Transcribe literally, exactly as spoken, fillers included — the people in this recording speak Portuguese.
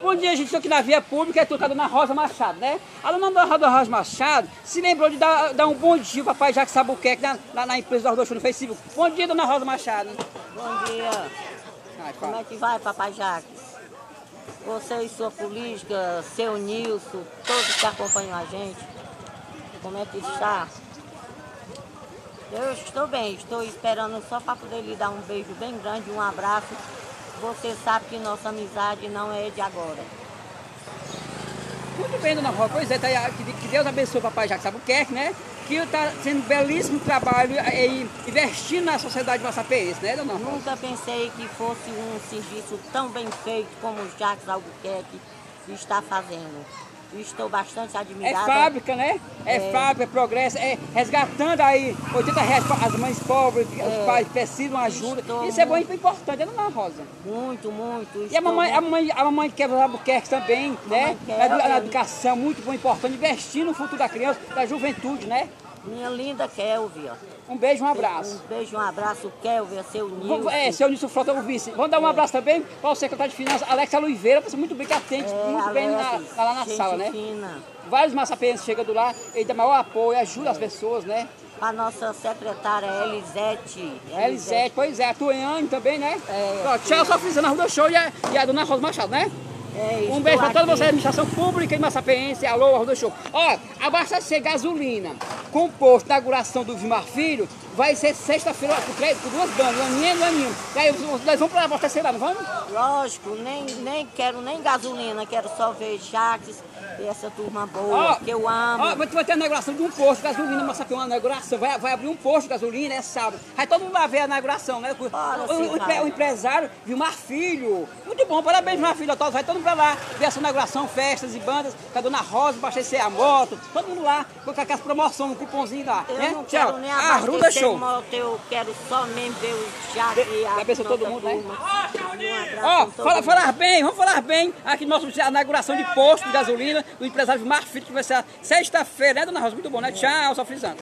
Um dia a gente estou aqui na via pública e estou com a dona Rosa Machado, né? A dona Rosa Machado se lembrou de dar, dar um bom dia para o papai Jacques Albuquerque na, na, na empresa do Arrodo Show no Facebook. Bom dia, dona Rosa Machado. Bom dia. Ai, Como é que vai, papai Jacques? Você e sua política, seu Nilson, todos que acompanham a gente, como é que está? Eu estou bem, estou esperando só para poder lhe dar um beijo bem grande, um abraço. Você sabe que nossa amizade não é de agora. Muito bem, dona Rosa. Pois é, tá aí, que, que Deus abençoe o papai Jacques Albuquerque, né? Que está sendo um belíssimo trabalho e investindo na sociedade massapeense, né, dona Rosa? Nunca pensei que fosse um serviço tão bem feito como o Jacques Albuquerque está fazendo. Estou bastante admirada. É fábrica, né? É, é fábrica, é progresso, é resgatando aí oitenta reais para as mães pobres, é, os pais precisam de ajuda. Estou Isso é muito... bom e importante, é, dona Rosa? Muito, muito. E a mamãe, muito... a mamãe, a mamãe Quebra Albuquerque também, né? Quebra, na, na educação, muito bom, importante, investir no futuro da criança, da juventude, né? Minha linda Kelvia. Um beijo, um abraço. Um beijo, um abraço, Kelvia, seu Nilson. É, seu Nilson Frota, o vice. Vamos dar um é. abraço também para o secretário de Finanças, Alex Oliveira, que muito bem que atende, é, muito Alex, bem na, lá na sala, né? Fina. Vários massapeenses chegam do lá, ele dá maior apoio, ajuda é. as pessoas, né? A nossa secretária Elisete. Elisete, pois é, a Tuane também, né? É, Ó, tchau, só frisando a Arrodo Show e a, e a dona Rosa Machado, né? É, um beijo para toda você, administração pública e massapeense. Alô, Arrodo Show. Ó, abastecer gasolina com posto da inauguração do Vilmar Filho vai ser sexta-feira com duas bandas, Aninha e Aninha. E aí nós vamos para abastecer lá, não vamos? Lógico, nem, nem quero nem gasolina, quero só ver Jacques e essa turma boa, ó, que eu amo. Ó, vai ter a inauguração de um posto de gasolina, Massapê, uma inauguração, vai, vai abrir um posto de gasolina, é sábado. Aí todo mundo vai ver a inauguração, né? O, Bora, o, o, o empresário Vilmar Filho. Muito bom, parabéns, Vilmar Filho. Vai todo mundo pra lá, ver essa inauguração, festas e bandas, com a dona Rosa, abastecer a moto, todo mundo lá, com aquelas promoções, um cupomzinho lá. Eu né? não Tchau. quero nem Arruda abastecer Show. moto, eu quero só mesmo ver o Jacques e a abençoe todo mundo, turma. né? Ó, oh, fala, falar bem, vamos falar bem aqui no nosso a inauguração de posto de gasolina do empresário Vilmar Filho, que vai ser sexta-feira, né, dona Rosa? Muito bom, né? Tchau, só frisando.